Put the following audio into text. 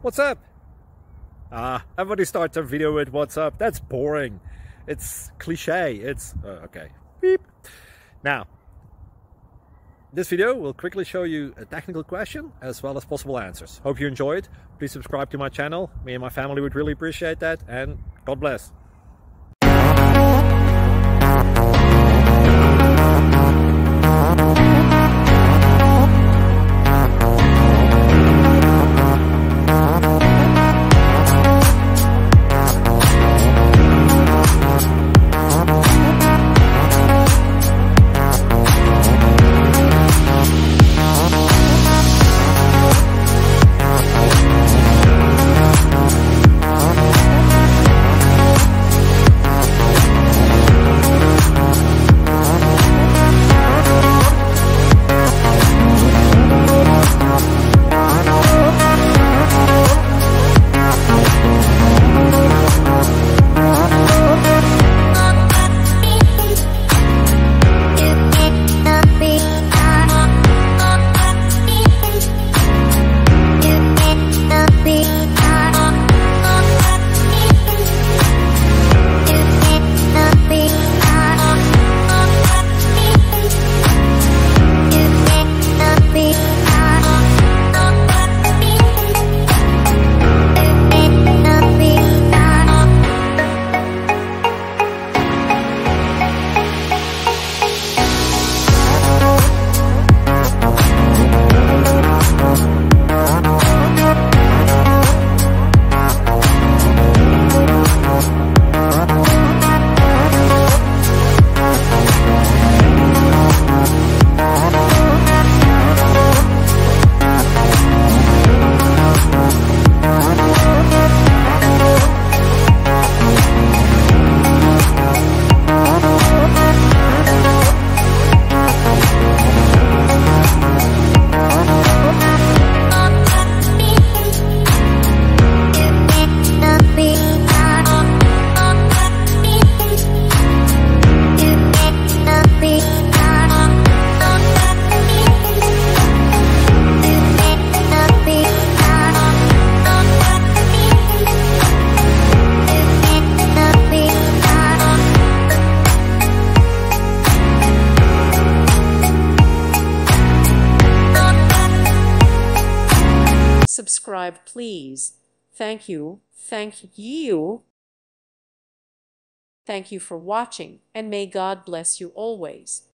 What's up? Everybody starts their video with what's up. That's boring. It's cliche. It's okay. Beep. Now, this video will quickly show you a technical question as well as possible answers. Hope you enjoyed. Please subscribe to my channel. Me and my family would really appreciate that, and God bless. Subscribe, please. Thank you. Thank you. Thank you for watching, and may God bless you always.